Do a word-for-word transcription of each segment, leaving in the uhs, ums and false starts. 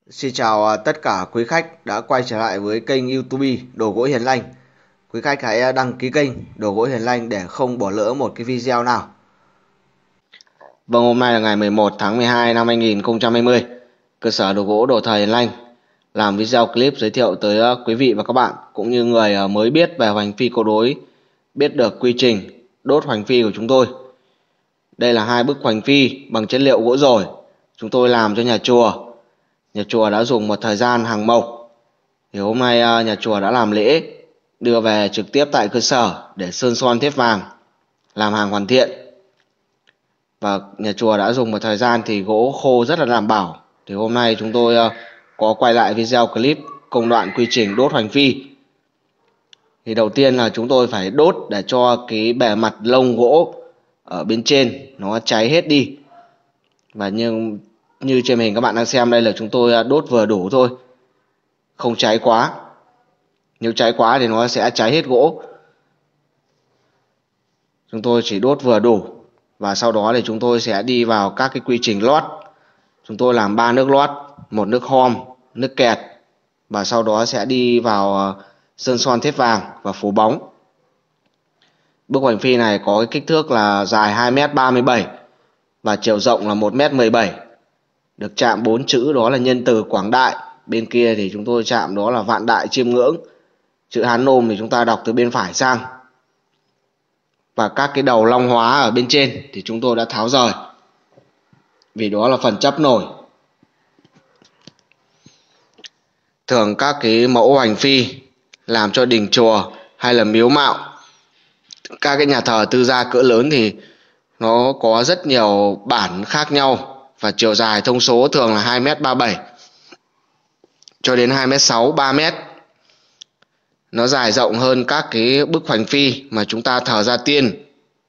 Xin chào à, tất cả quý khách đã quay trở lại với kênh YouTube Đồ Gỗ Hiền Lành. Quý khách hãy à, đăng ký kênh Đồ Gỗ Hiền Lành để không bỏ lỡ một cái video nào. Vâng, hôm nay là ngày mười một tháng mười hai năm hai nghìn không trăm hai mươi. Cơ sở đồ gỗ Đồ Thời Hiền Lành làm video clip giới thiệu tới à, quý vị và các bạn cũng như người à, mới biết về hoành phi câu đối, biết được quy trình đốt hoành phi của chúng tôi. Đây là hai bức hoành phi bằng chất liệu gỗ dồi chúng tôi làm cho nhà chùa. Nhà chùa đã dùng một thời gian hàng mộc, thì hôm nay à, nhà chùa đã làm lễ đưa về trực tiếp tại cơ sở để sơn son thép vàng, làm hàng hoàn thiện. Và nhà chùa đã dùng một thời gian thì gỗ khô rất là đảm bảo. Thì hôm nay chúng tôi à, có quay lại video clip công đoạn quy trình đốt hoành phi. Thì đầu tiên là chúng tôi phải đốt để cho cái bề mặt lông gỗ ở bên trên nó cháy hết đi. Và như như trên hình các bạn đang xem đây là chúng tôi đốt vừa đủ thôi, không cháy quá. Nếu cháy quá thì nó sẽ cháy hết gỗ. Chúng tôi chỉ đốt vừa đủ. Và sau đó thì chúng tôi sẽ đi vào các cái quy trình lót. Chúng tôi làm ba nước lót, một nước hom, nước kẹt, và sau đó sẽ đi vào sơn son thép vàng và phủ bóng. Bức hoành phi này có cái kích thước là dài hai mét ba mươi bảy và chiều rộng là một mét mười bảy. Được chạm bốn chữ đó là nhân từ Quảng Đại. Bên kia thì chúng tôi chạm đó là Vạn Đại Chiêm Ngưỡng. Chữ Hán Nôm thì chúng ta đọc từ bên phải sang. Và các cái đầu long hóa ở bên trên thì chúng tôi đã tháo rời, vì đó là phần chấp nổi. Thường các cái mẫu hoành phi làm cho đình chùa hay là miếu mạo, các cái nhà thờ tư gia cỡ lớn thì nó có rất nhiều bản khác nhau. Và chiều dài thông số thường là hai mét ba mươi bảy cho đến hai mét sáu, ba mét. Nó dài rộng hơn các cái bức hoành phi mà chúng ta thờ gia tiên.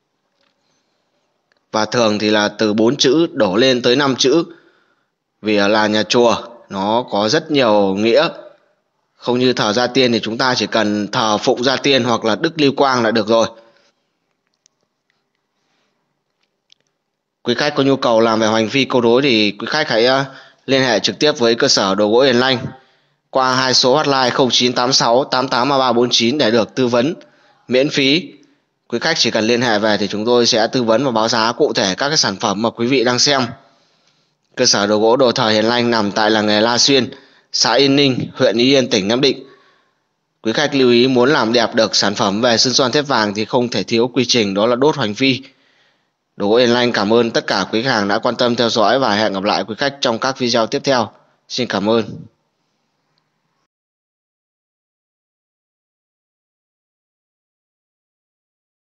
Và thường thì là từ bốn chữ đổ lên tới năm chữ. Vì là nhà chùa nó có rất nhiều nghĩa. Không như thờ gia tiên thì chúng ta chỉ cần thờ phụng gia tiên hoặc là Đức Lưu Quang là được rồi. Quý khách có nhu cầu làm về hoành phi câu đối thì quý khách hãy liên hệ trực tiếp với cơ sở đồ gỗ Hiền Lành qua hai số hotline không chín tám sáu tám tám ba ba bốn chín để được tư vấn miễn phí. Quý khách chỉ cần liên hệ về thì chúng tôi sẽ tư vấn và báo giá cụ thể các cái sản phẩm mà quý vị đang xem. Cơ sở đồ gỗ Đồ Thời Hiền Lành nằm tại làng nghề La Xuyên, xã Yên Ninh, huyện Ý Yên, tỉnh Nam Định. Quý khách lưu ý muốn làm đẹp được sản phẩm về sơn son thép vàng thì không thể thiếu quy trình đó là đốt hoành phi. Đồ gỗ Hiền Lành cảm ơn tất cả quý khách hàng đã quan tâm theo dõi và hẹn gặp lại quý khách trong các video tiếp theo. Xin cảm ơn.